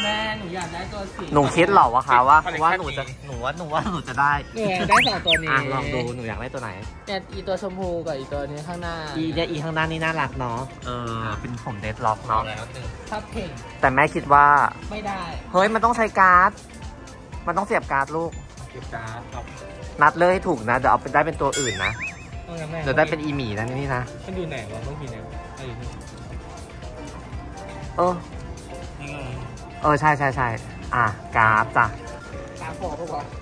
แม่หนูอยากได้ตัวสีหนูคิดหรอวะคะว่าหนูจะได้หนูอยากได้ 2ตัวนี้ลองดูหนูอยากได้ตัวไหนเนี่ยอีตัวชมพูกับอีตัวนี้ข้างหน้าอีข้างหน้านี่น่ารักเนาะเป็นผมเดดล็อกเนาะถ้าเพ่งแต่แม่คิดว่าไม่ได้เฮ้ยมันต้องใช้การ์ดมันต้องเสียบการ์ดลูกเสียบการ์ดครับนัดเลยให้ถูกนะเดี๋ยวเอาได้เป็นตัวอื่นนะเดี๋ยวได้เป็นอีหมีนะนี่นะมันอยู่ไหนวะต้องมีไหนใช่การ์ดจ้ะการ์ดพอปะวะ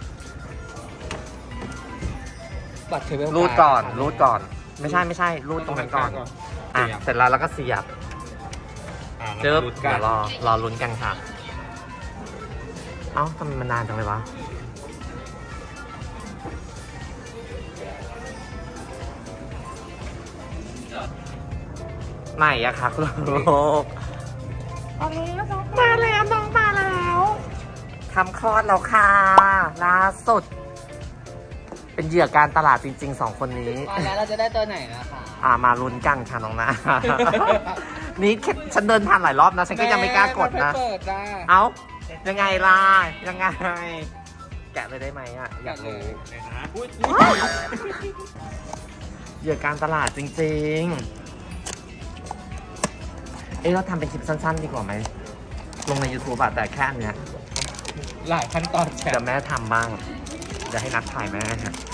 บัตรเทเบิลรูดก่อนไม่ใช่รูดตรงนั้นก่อนเสร็จแล้วก็เสียบเดี๋ยวรอลุ้นกันค่ะเอ้าทำไมมันนานจังเลยวะไหนอะคะคุณลูกน้องมาแล้วทำคลอดแล้วค่ะล่าสุดเป็นเหยื่อการตลาดจริงๆ2คนนี้แล้วเราจะได้ตัวไหนนะคะมาลุ้นกันค่ะน้องนะ นี่ฉันเดินผ่านหลายรอบนะฉันก็ยังไม่กล้ากดนะเอ้ายังไงล่ะยังไงแกะเลยได้ไหมอ่ะอยากรู้เหยื่อการตลาดจริงๆเราทำเป็นคลิปสั้นๆดีกว่าไหมลงใน YouTube แต่แค่อันเนี้ยหลายขั้นตอนเดี๋ยวแม่ทำบ้างเดี๋ยวให้นัดถ่ายแม่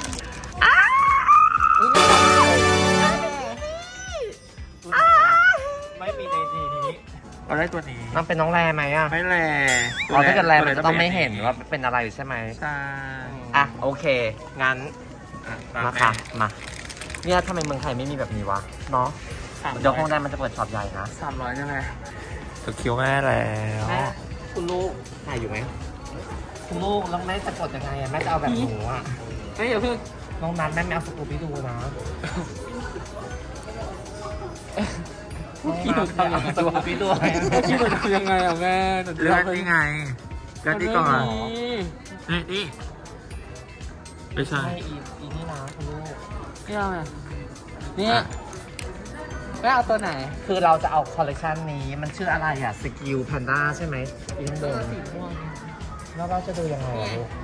ไม่มีในนี้เราได้ตัวนี้ต้องเป็นน้องแรไหมอ่ะไม่แรถ้าเกิดแรมันจะต้องไม่เห็นว่าเป็นอะไรใช่ไหมใช่โอเคงั้นมาค่ะมาเนี่ยทำไมเมืองไทยไม่มีแบบนี้วะเนาะเดี๋ยวคงได้มันจะเปิดช็อปใหญ่นะ 300ใช่ไหมถูกคิวแม่แล้วคุณลูกถ่ายอยู่ไหมคุณลูกแล้วแม่จะกดยังไงแม่จะเอาแบบหนูไม่อย่าเพิ่งน้องนัดแม่ไม่เอาสกูบี้ดูนะพี่หนูทำยังไงสกูบี้ดูพี่หนูทำยังไงแม่เลือกนี่ไงก็ที่ก่อนนี่ไม่ใช่อีนี่นะคุณลูกไม่เอาไงนี่ไม่เอาตัวไหนคือเราจะเอาคอลเลคชันนี้มันชื่ออะไรอ่ะสกิลแพนด้าใช่ไหมอีนเดิมแล้วเราจะดูยังไงลูก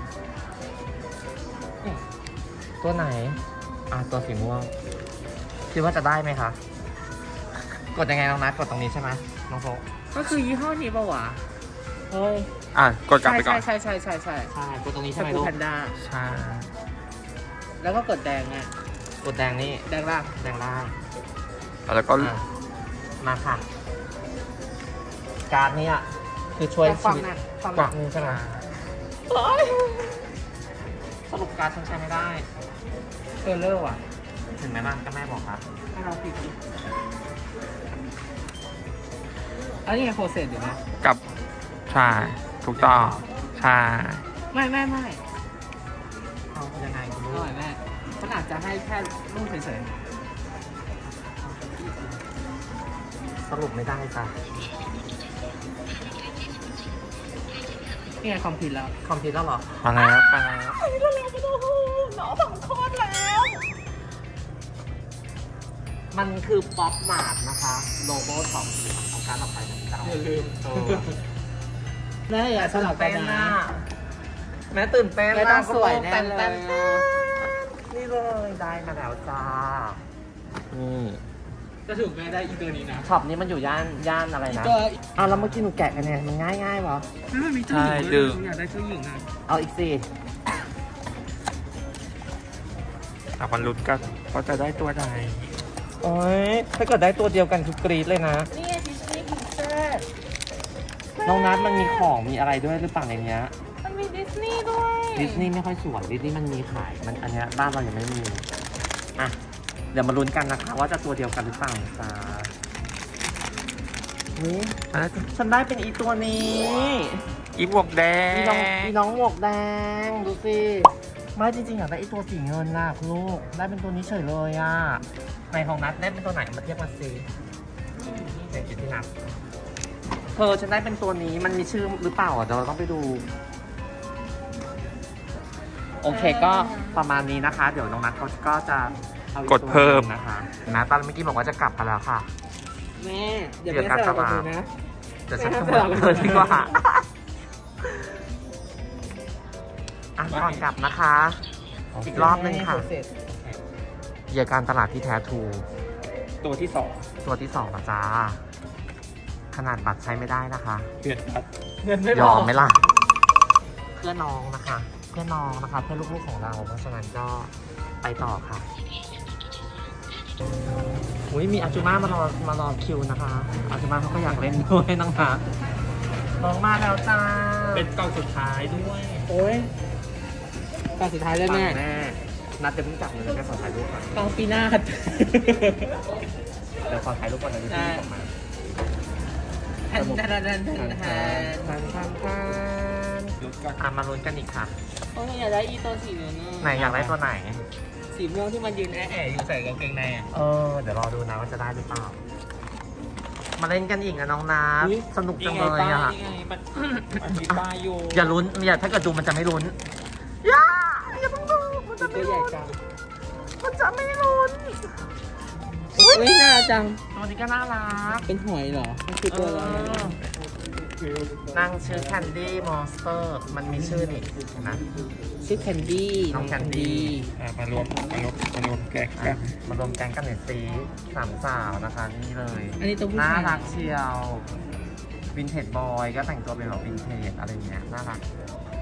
ตัวไหนตัวสีม่วงคิดว่าจะได้ไหมคะกดยังไงน้องนัดกดตรงนี้ใช่ไหมน้องโฟก็คือยี่ห้อนี้ป่าวะเฮ้ยกดกลับไปก่อนใช่กดตรงนี้ใช่ไหมลูกแพนด้าใช่แล้วก็กดแดงเนี่ยกดแดงนี่แดงล่างแล้วก็มาค่ะการ์ดนี้คือช่วยชีวิตกว่านึงใช่ไหมสรุปการ์ดฉันใช้ไม่ได้เลิกว่ะถึงไหมล่ะก็แม่บอกครับให้เราปิดอันนี้ไงโปรเซสอยู่นะกับใช่ถูกต้องใช่ไม่เอายังไงคุณลูกแม่มันอาจจะให้แค่รูปเฉยสรุปไม่ได้จ้ะนี่ไงคอมพิวต์แล้วเหรอมาแล้วไปแล้วหนอสองคนแล้วมันคือป๊อปมาร์ทนะคะโลโก้ของการออกไปของเราอย่าลืมแม่อย่าสลับกันนะแม่ตื่นเต้นไม่ต้องสวยแน่เลยนี่เลยได้มาแล้วจ้าจะถึงแม่ได้อีตัวนี้นะช็อปนี้มันอยู่ย่านอะไรนะแล้วเมื่อกี้หนูแกะกันเนี่ยมันง่ายๆวะไม่มีเจ้าหญิงเลยอยากได้เจ้าหญิงนะเอาอีกสิมันลุ้นกันว่าจะได้ตัวใดโอ้ยถ้าเกิดได้ตัวเดียวกันคือกรี๊ดเลยนะนี่ดิสนีย์พินเซสน้องนัทมันมีของมีอะไรด้วยหรือเปล่าในเนี้ยมันมีดิสนีย์ด้วยดิสนีย์ไม่ค่อยสวยดิสนีย์มันมีขายมันอันเนี้ยบ้านเรายังไม่มีเดี๋ยวมาลุ้นกันนะคะว่าจะตัวเดียวกันหรือเปล่าจ้านี่ฉันได้เป็นอีตัวนี้อีหมวกแดงมีน้องหมวกแดงดูสิไม่จริงๆอยากได้อีตัวสีเงินนะคุณลูกได้เป็นตัวนี้เฉยเลยในของนัดได้เป็นตัวไหนมาเทียบกันสิเดี๋ยวคิดที่นับฉันได้เป็นตัวนี้มันมีชื่อหรือเปล่าเดี๋ยวเราต้องไปดูโอเคก็ประมาณนี้นะคะเดี๋ยวน้องนัทเขาก็จะกดเพิ่มนะคะนะตอนเมื่อกี้บอกว่าจะกลับไปแล้วค่ะแม่เดี๋ยวแม่สลับกันนะเดี๋ยวฉันขโมยเธอดีกว่าก่อนกลับนะคะ อีกรอบนึงค่ะเหยื่อการตลาดที่แท้ทูตัวที่ตัวที่2นะจ้าขนาดบัตรใช้ไม่ได้นะคะ 2เงินบัตรเงินไม่พยออมไหมล่ะเพื่อน้องนะคะเพื่อน้องนะคะเพื่อลูกๆของเราเพราะฉะนั้นก็ไปต่อค่ะอุ้ยมีอาจูมามารอคิวนะคะอาจูมาเขาก็อยากเล่นด้วยนะคะน้องมาแล้วจ้าเป็นกล่องสุดท้ายด้วยโอ้ยกล่องสุดท้ายแล้วแน่นัดจะเพิ่งจับมือแค่ขอถ่ายรูปก่อนกล่องปีหน้าเดี๋ยวขอถ่ายรูปก่อนนะพี่ออกมามาลุ้นกันอีกค่ะโอ้ยอยากได้อีตัวสีเหลืองไหนอยากได้ตัวไหนสีม่วงที่มันยืนแอะอยู่ใส่กางเกงในอ่ะเดี๋ยวรอดูนะว่าจะได้หรือเปล่า มาเล่นกันอีกนะน้องนัทสนุกจังเลยอ่ะมันมีป้ายอยู่อย่าลุ้นถ้าเกิดดูมันจะไม่ลุ้นอย่าเพิ่งดูมันจะไม่ตัวใหญ่ลุ้นจังมันจะไม่ลุ้นอุ้ยน่าจังตัวนี้ก็น่ารักเป็นหอยเหรอมันคือตัวอะไรนางชื่อแคนดี้มอนสเตอร์มันมีชื่อนี่นะชื่อแคนดี้น้องแคนดี้มารวมแกงกันมารวมแก๊งกันหน่อยสิ3 สาวนะคะนี่เลยอันนี้ตัวผู้น่าชายรักเชียววินเทจบอยก็แต่งตัวเป็นแบบวินเทจอะไรเงี้ยน่ารัก